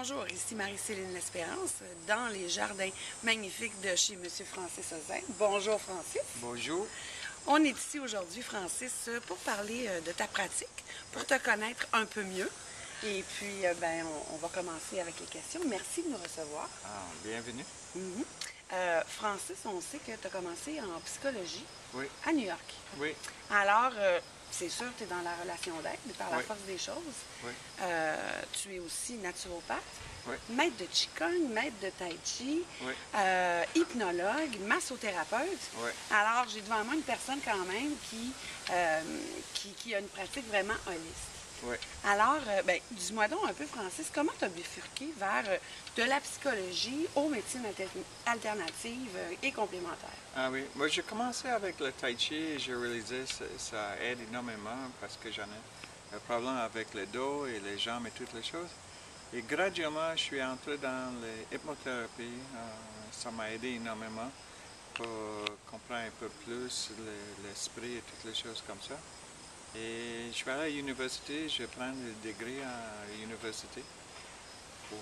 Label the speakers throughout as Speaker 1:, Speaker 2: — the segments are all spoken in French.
Speaker 1: Bonjour, ici Marie-Céline L'Espérance, dans les jardins magnifiques de chez M. Francis Ozin. Bonjour Francis.
Speaker 2: Bonjour.
Speaker 1: On est ici aujourd'hui, Francis, pour parler de ta pratique, pour te connaître un peu mieux. Et puis, on va commencer avec les questions. Merci de nous recevoir.
Speaker 2: Bienvenue.
Speaker 1: Francis, on sait que tu as commencé en psychologie à New York.
Speaker 2: Oui.
Speaker 1: Alors, c'est sûr, tu es dans la relation d'aide, par la force des choses.
Speaker 2: Oui.
Speaker 1: Tu es aussi naturopathe,
Speaker 2: Oui.
Speaker 1: maître de Qigong, maître de Tai Chi,
Speaker 2: Oui.
Speaker 1: hypnologue, massothérapeute.
Speaker 2: Oui.
Speaker 1: Alors, j'ai devant moi une personne quand même qui a une pratique vraiment holiste.
Speaker 2: Oui.
Speaker 1: Alors, dis-moi donc un peu, Francis, comment tu as bifurqué vers de la psychologie aux médecines alternatives et complémentaires?
Speaker 2: Ah oui, moi j'ai commencé avec le Tai Chi et j'ai réalisé que ça aide énormément parce que j'en ai un problème avec le dos et les jambes et toutes les choses. Et graduellement, je suis entré dans l'hypnothérapie. Ça m'a aidé énormément pour comprendre un peu plus l'esprit et toutes les choses comme ça. Et je vais aller à l'université, je prends le degré à l'université pour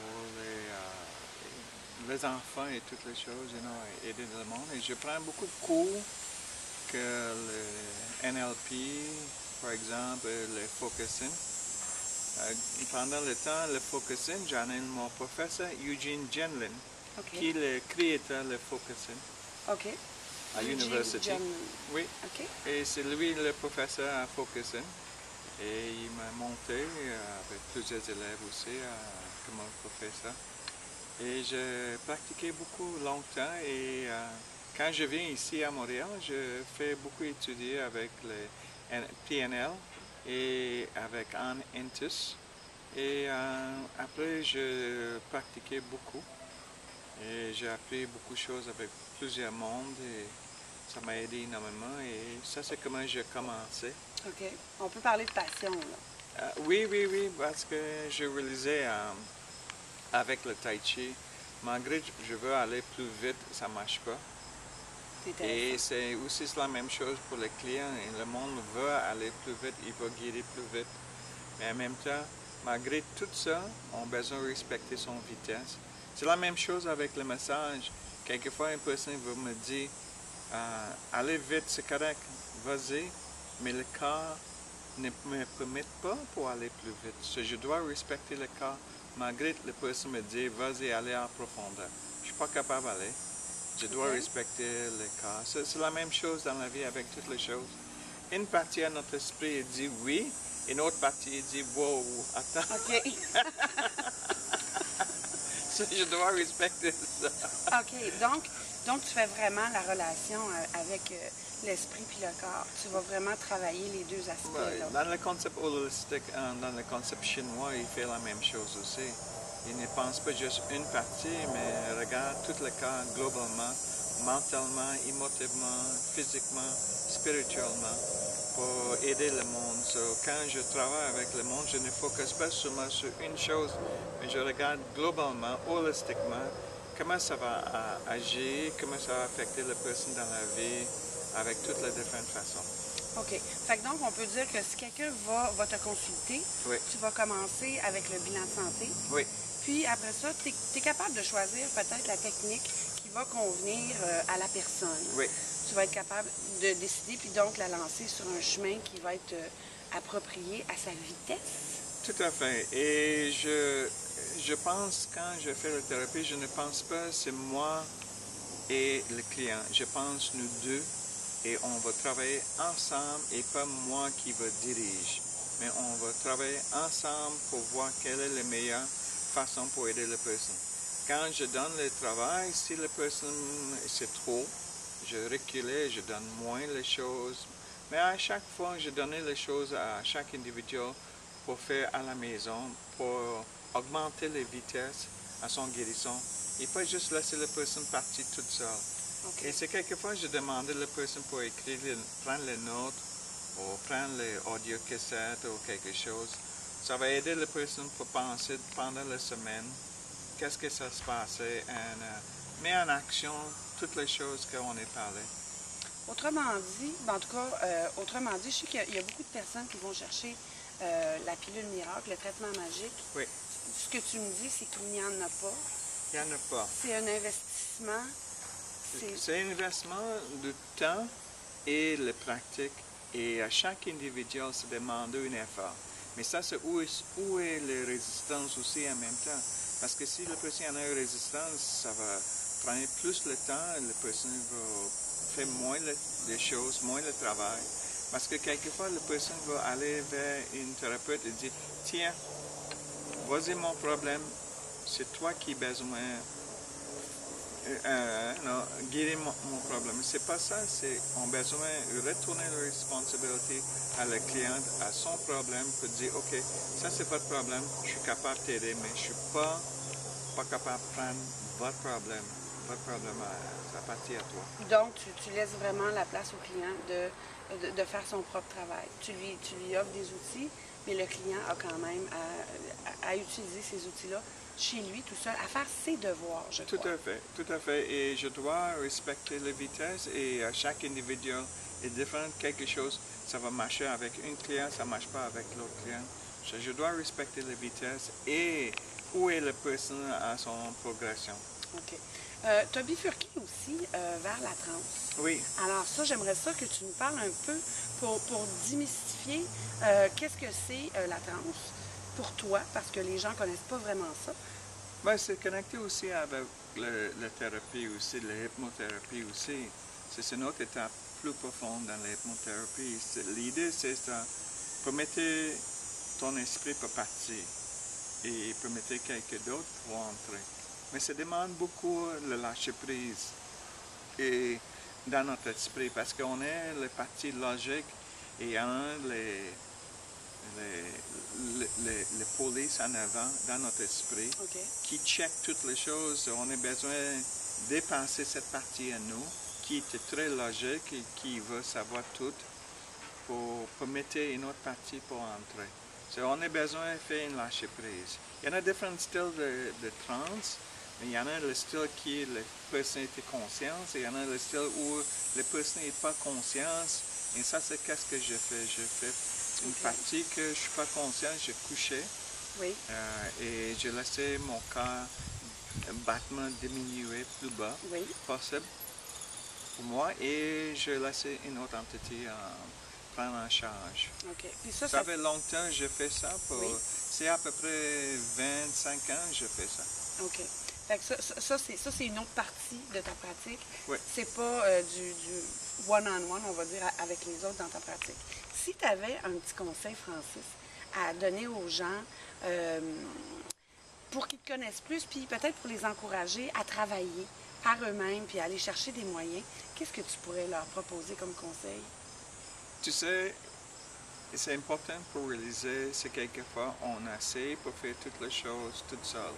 Speaker 2: les enfants et toutes les choses, aider le monde. Et je prends beaucoup de cours que le NLP, par exemple, le focusing. Pendant le temps, le focusing, j'en ai mon professeur Eugene Genlin, qui est le créateur du focusing.
Speaker 1: OK.
Speaker 2: À l'université. Oui.
Speaker 1: OK.
Speaker 2: Et c'est lui le professeur à Focusing. Et il m'a monté avec plusieurs élèves aussi comme professeur. Et j'ai pratiqué beaucoup longtemps. Et quand je viens ici à Montréal, je fais beaucoup étudier avec le PNL et avec Anne Entus. Et après, je pratiquais beaucoup. Et j'ai appris beaucoup de choses avec plusieurs mondes. Et ça m'a aidé énormément et ça, c'est comment j'ai commencé.
Speaker 1: OK. On peut parler de passion, là.
Speaker 2: Oui, parce que j'ai réalisé avec le Tai Chi, malgré que je veux aller plus vite, ça ne marche pas. Et c'est aussi la même chose pour les clients. Et le monde veut aller plus vite, il veut guérir plus vite. Mais en même temps, malgré tout ça, on a besoin de respecter son vitesse. C'est la même chose avec le massage. Quelquefois, une personne va me dire, aller vite, c'est correct, vas-y, mais le corps ne me permet pas pour aller plus vite. Je dois respecter le corps, malgré que la personne me dit, vas-y, aller en profondeur. Je ne suis pas capable d'aller. Je dois respecter le corps. C'est la même chose dans la vie avec toutes les choses. Une partie de notre esprit dit oui, une autre partie dit wow, attends.
Speaker 1: OK.
Speaker 2: Je dois respecter ça.
Speaker 1: OK. Donc, tu fais vraiment la relation avec l'esprit puis le corps. Tu vas vraiment travailler les deux aspects.
Speaker 2: Ouais, dans le concept holistique, dans le concept chinois, il fait la même chose aussi. Il ne pense pas juste une partie, mais regarde tout le corps globalement, mentalement, émotivement, physiquement, spirituellement, pour aider le monde. Quand je travaille avec le monde, je ne focus pas seulement sur une chose, mais je regarde globalement, holistiquement, comment ça va agir, comment ça va affecter la personne dans la vie, avec toutes les différentes façons.
Speaker 1: OK. Fait que donc, on peut dire que si quelqu'un va te consulter, tu vas commencer avec le bilan de santé.
Speaker 2: Oui.
Speaker 1: Puis après ça, tu es capable de choisir peut-être la technique qui va convenir à la personne.
Speaker 2: Oui.
Speaker 1: Tu vas être capable de décider, puis donc la lancer sur un chemin qui va être approprié à sa vitesse.
Speaker 2: Tout à fait. Et je pense, quand je fais la thérapie, je ne pense pas c'est moi et le client. Je pense nous deux et on va travailler ensemble et pas moi qui va diriger. Mais on va travailler ensemble pour voir quelle est la meilleure façon pour aider la personne. Quand je donne le travail, si la personne c'est trop, je reculais, je donne moins les choses. Mais à chaque fois, je donnais les choses à chaque individu pour faire à la maison, pour augmenter les vitesses à son guérison et pas juste laisser la personne partir toute seule.
Speaker 1: Okay.
Speaker 2: Et c'est quelquefois je demandais à la personne pour écrire, prendre les notes ou prendre les audio cassettes ou quelque chose. Ça va aider la personne pour penser pendant la semaine qu'est-ce que ça se passait et mettre en action toutes les choses qu'on a parlé.
Speaker 1: Autrement dit, autrement dit, je sais qu'il y a beaucoup de personnes qui vont chercher la pilule miracle, le traitement magique.
Speaker 2: Oui.
Speaker 1: ce que tu me dis, c'est qu'il n'y en a pas.
Speaker 2: Il n'y en a pas.
Speaker 1: C'est un investissement.
Speaker 2: C'est un investissement de temps et de pratique. Et à chaque individu, ça demande un effort. Mais ça, c'est où est la résistance aussi en même temps. Parce que si la personne a une résistance, ça va prendre plus le temps, la personne va faire moins les choses, moins le travail. Parce que quelquefois, la personne va aller vers une thérapeute et dire, tiens, voici mon problème, c'est toi qui as besoin guérir mon problème. C'est pas ça, c'est on a besoin de retourner la responsabilité à la cliente, à son problème, pour dire, OK, ça c'est votre problème, je suis capable de t'aider, mais je suis pas capable de prendre votre problème à partir à toi.
Speaker 1: Donc, tu laisses vraiment la place au client de faire son propre travail. Tu lui offres des outils, mais le client a quand même à utiliser ces outils-là chez lui, tout seul, à faire ses devoirs, je crois.
Speaker 2: Tout à fait. Et je dois respecter la vitesse et chaque individu est différent. Quelque chose, ça va marcher avec un client, ça ne marche pas avec l'autre client. Je dois respecter la vitesse et où est la personne à son progression.
Speaker 1: OK. Tu as bifurqué aussi vers la transe.
Speaker 2: Oui.
Speaker 1: Alors ça, j'aimerais ça que tu nous parles un peu pour démystifier qu'est-ce que c'est la transe pour toi, parce que les gens ne connaissent pas vraiment ça.
Speaker 2: Ben, c'est connecté aussi avec la thérapie aussi, la hypnothérapie aussi. C'est une autre étape plus profonde dans la hypnothérapie. L'idée, c'est ça, permettre ton esprit pour partir et permettre quelqu'un d'autre pour entrer. Mais ça demande beaucoup le lâcher prise et dans notre esprit, parce qu'on est les parties logiques et les polices en avant dans notre esprit qui check toutes les choses. On a besoin de dépasser cette partie à nous qui est très logique et qui veut savoir tout pour permettre une autre partie pour entrer. On a besoin de faire une lâcher prise. Il y en a différents styles de trance. Il y en a le style qui est la personnalité conscience et il y en a le style où la personne n'est pas conscience. Et ça, c'est qu'est-ce que je fais. Je fais une partie que je ne suis pas conscient, je couchais.
Speaker 1: Oui.
Speaker 2: Et je laissais mon cœur battement diminuer plus bas possible pour moi et je laissais une autre entité prendre en charge.
Speaker 1: Okay. Puis
Speaker 2: ça fait longtemps que je fais ça. C'est à peu près 25 ans que je fais ça.
Speaker 1: OK. Fait que ça c'est une autre partie de ta pratique.
Speaker 2: Oui.
Speaker 1: C'est pas du one-on-one, on va dire, avec les autres dans ta pratique. Si tu avais un petit conseil, Francis, à donner aux gens pour qu'ils te connaissent plus, puis peut-être pour les encourager à travailler par eux-mêmes, puis à aller chercher des moyens, qu'est-ce que tu pourrais leur proposer comme conseil?
Speaker 2: Tu sais, c'est important pour réaliser, c'est quelquefois on essaie pour faire toutes les choses toute seule.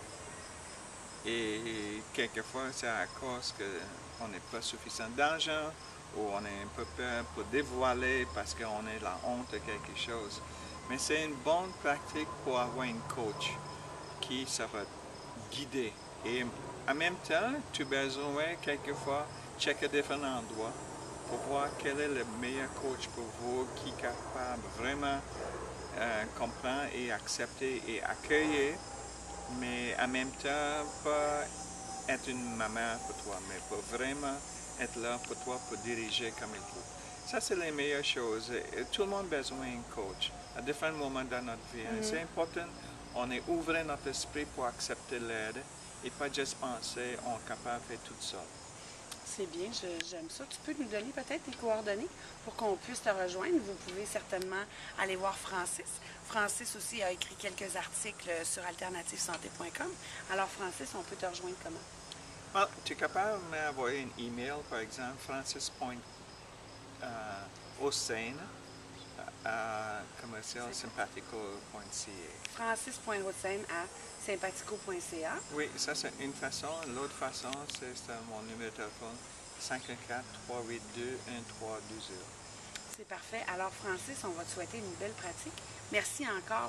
Speaker 2: Et quelquefois, c'est à cause qu'on n'est pas suffisamment d'argent ou on est un peu peur pour dévoiler parce qu'on est la honte de quelque chose. Mais c'est une bonne pratique pour avoir un coach qui ça va guider. Et en même temps, tu as besoin quelquefois de checker différents endroits pour voir quel est le meilleur coach pour vous qui est capable vraiment comprendre et accepter et accueillir. Mais en même temps, pas être une maman pour toi, mais pour vraiment être là pour toi, pour diriger comme il faut. Ça, c'est les meilleures choses. Tout le monde a besoin d'un coach à différents moments dans notre vie. C'est important, on est ouvert notre esprit pour accepter l'aide et pas juste penser on est capable de faire tout seul.
Speaker 1: C'est bien, j'aime ça. Tu peux nous donner peut-être tes coordonnées pour qu'on puisse te rejoindre. Vous pouvez certainement aller voir Francis. Francis aussi a écrit quelques articles sur alternativsanté.com. Alors Francis, on peut te rejoindre comment?
Speaker 2: Well, tu es capable de m'envoyer un email, par exemple, francis.hossein@sympathico.ca.
Speaker 1: francis.hossein@sympathico.ca.
Speaker 2: Oui, ça c'est une façon. L'autre façon, c'est mon numéro de téléphone 514-382-1320.
Speaker 1: C'est parfait. Alors Francis, on va te souhaiter une belle pratique. Merci encore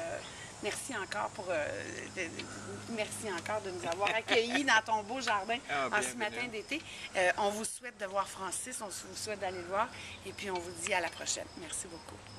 Speaker 1: de nous avoir accueillis dans ton beau jardin en ce matin d'été. On vous souhaite de voir Francis, on vous souhaite d'aller le voir et puis on vous dit à la prochaine. Merci beaucoup.